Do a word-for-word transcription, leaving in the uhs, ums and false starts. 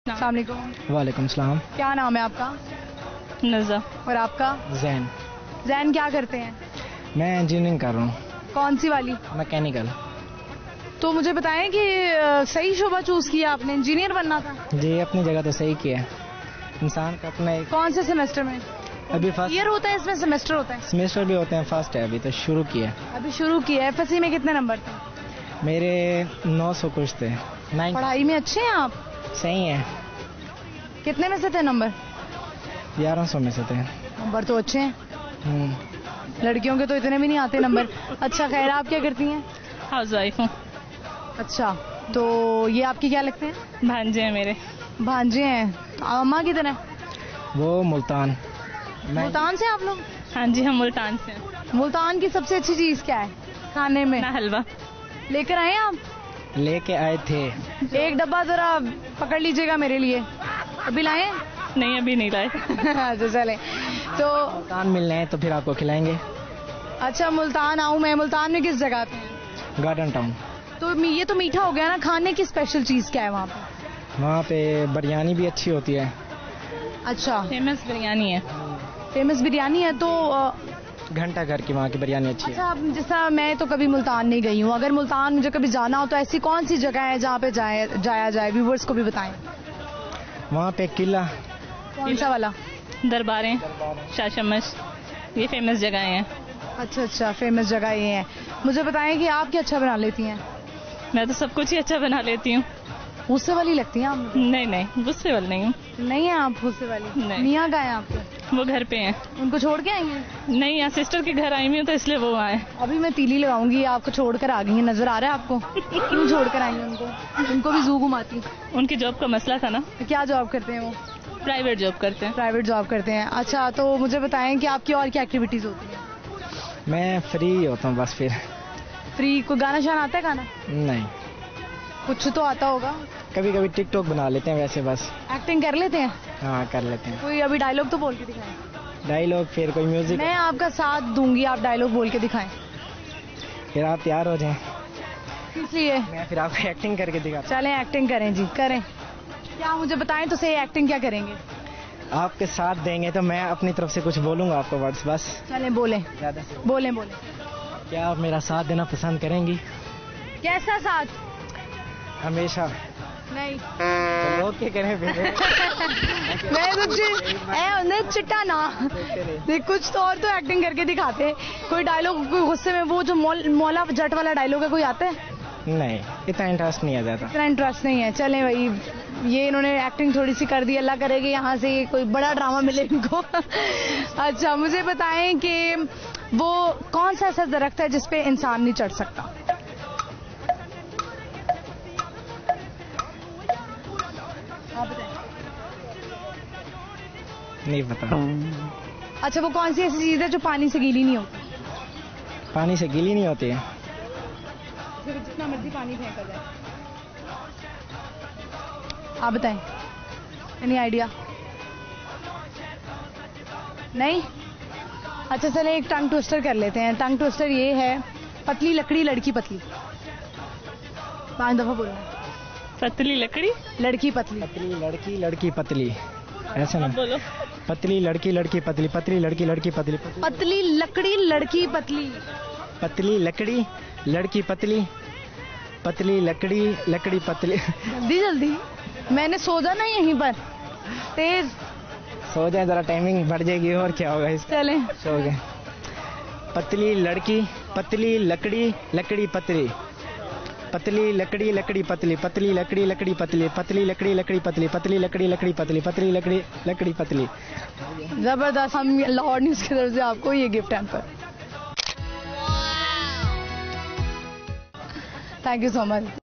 अस्सलाम वालेकुम। वालेकुम सलाम। क्या नाम है आपका? नज़ा। और आपका? जैन। जैन क्या करते हैं? मैं इंजीनियरिंग कर रहा हूँ। कौन सी वाली? मैकेनिकल। तो मुझे बताएं कि अ, सही शोबा चूज किया आपने, इंजीनियर बनना था। जी अपनी जगह तो सही किया। इंसान का अपना एक कौन से सेमेस्टर में? अभी फर्स्ट ईयर होता है इसमें, सेमेस्टर होता है? सेमेस्टर भी होते हैं, फर्स्ट है अभी तो शुरू किया। अभी शुरू किया है। एफएससी में कितने नंबर थे? मेरे नौ सौ कुछ थे। नाइन। पढ़ाई में अच्छे हैं आप? सही है। कितने में से थे नंबर? ग्यारह सौ में से थे। नंबर तो अच्छे हैं। हम्म। लड़कियों के तो इतने भी नहीं आते नंबर। अच्छा खैर, आप क्या करती हैं? हाउस वाइफ हूँ। अच्छा, तो ये आपकी क्या लगते हैं? भांजे हैं मेरे। भांजे हैं। अम्मा की तरह? वो मुल्तान। मैं मुल्तान से आप लोग? हाँ जी, हम मुल्तान से हैं। मुल्तान की सबसे अच्छी चीज क्या है खाने में? ना हलवा। लेकर आए आप? लेके आए थे। एक डब्बा जरा पकड़ लीजिएगा मेरे लिए। अभी लाए? नहीं, अभी नहीं लाए। अच्छा चले तो। मुल्तान मिलने हैं तो फिर आपको खिलाएंगे। अच्छा, मुल्तान आऊँ मैं। मुल्तान में किस जगह पे है? Garden town. तो ये तो मीठा हो गया ना, खाने की स्पेशल चीज क्या है वहाँ पे? वहाँ पे बिरयानी भी अच्छी होती है। अच्छा, फेमस बिरयानी है। फेमस बिरयानी है तो अ, घंटा घर की वहाँ की बिरयानी अच्छी है। अच्छा, अब जैसा मैं तो कभी मुल्तान नहीं गई हूँ, अगर मुल्तान मुझे कभी जाना हो तो ऐसी कौन सी जगह है जहाँ पे जाए जाया जाए? व्यूवर्स को भी बताएं। वहाँ पे किला। कौन सा वाला? दरबारें, शाशमश, ये फेमस जगह हैं। अच्छा अच्छा, फेमस जगह ये है। मुझे बताएं कि आप क्या अच्छा बना लेती हैं? मैं तो सब कुछ ही अच्छा बना लेती हूँ। गुस्से वाली लगती हैं आप मुझे। नहीं नहीं, गुस्से वाली नहीं हूँ। नहीं है आप गुस्से वाली? नहीं। मियाँ का है आपके? वो घर पे हैं। उनको छोड़ के आई हैं? नहीं, यहाँ सिस्टर के घर आई हुई हूँ तो इसलिए वो आए। अभी मैं तीली लगाऊंगी, आपको छोड़कर आ गई हैं। नजर आ रहा है आपको? क्यों छोड़कर आई हैं उनको? उनको भी जू घुमाती। उनकी जॉब का मसला था ना। क्या जॉब करते हैं वो? प्राइवेट जॉब करते हैं। प्राइवेट जॉब करते हैं। अच्छा, तो मुझे बताएं कि आपकी और क्या एक्टिविटीज होती हैं? मैं फ्री होता हूँ बस फिर। फ्री? कोई गाना शाना आता है? गाना नहीं, कुछ तो आता होगा। कभी कभी टिकटॉक बना लेते हैं वैसे बस। एक्टिंग कर लेते हैं? हाँ कर लेते हैं। कोई अभी डायलॉग तो बोल के दिखाएं। डायलॉग फिर कोई म्यूजिक। मैं आपका साथ दूंगी, आप डायलॉग बोल के दिखाएं। फिर आप तैयार हो जाएं। इसलिए मैं फिर आपको एक्टिंग करके दिखाता चलें, एक्टिंग करें जी, करें। क्या मुझे बताएं तो सही, एक्टिंग क्या करेंगे? हूँ। आपके साथ देंगे तो मैं अपनी तरफ से कुछ बोलूंगा आपको वर्ड्स बस। चलें, बोलें ज्यादा से। बोलें बोलें। क्या आप मेरा साथ देना पसंद करेंगी? कैसा साथ? हमेशा। नहीं। तो ओके करें फिर। मैं कुछ ए, नहीं चिट्टा ना देख, कुछ तो और तो एक्टिंग करके दिखाते। कोई डायलॉग, कोई गुस्से में वो जो मौल, मौला जट वाला डायलॉग है, कोई आता है? नहीं, इतना इंटरेस्ट नहीं आ जाता। इतना इंटरेस्ट नहीं है। चलें भाई, ये इन्होंने एक्टिंग थोड़ी सी कर दी। अल्लाह करेगी यहाँ से कोई बड़ा ड्रामा मिले इनको। अच्छा, मुझे बताएं कि वो कौन सा ऐसा दरख्त है जिसपे इंसान नहीं चढ़ सकता? आप बताएं। नहीं पता। अच्छा, वो कौन सी ऐसी चीज है जो पानी से गीली नहीं होती? पानी से गीली नहीं होती है। फिर जितना मर्जी पानी फेंका जाए। आप बताएं, एनी आइडिया? नहीं? अच्छा चले, एक टंग ट्विस्टर कर लेते हैं। टंग ट्विस्टर ये है, पतली लकड़ी लड़की पतली। पांच दफा बोलना। पतली लकड़ी, लड़की पतली। पतली लड़की लड़की पतली, ऐसा ना? बोलो। पतली लड़की लड़की पतली, पतली लड़की लड़की पतली, पतली पतली लकड़ी लड़की पतली। पतली लकड़ी लड़की पतली, पतली लकड़ी लकड़ी पतली। जल्दी जल्दी, मैंने सोचा ना यहीं पर, तेज। सो जाए जरा, टाइमिंग बढ़ जाएगी और क्या होगा इस। चले। सो गए। पतली लड़की पतली लकड़ी लकड़ी पतली, पतली लकड़ी लकड़ी पतली, पतली लकड़ी लकड़ी पतली, पतली लकड़ी लकड़ी पतली, पतली लकड़ी लकड़ी पतली, पतली लकड़ी लकड़ी पतली। जबरदस्त। हम लाहौर न्यूज की तरफ से आपको ये gift hamper. Thank you so much.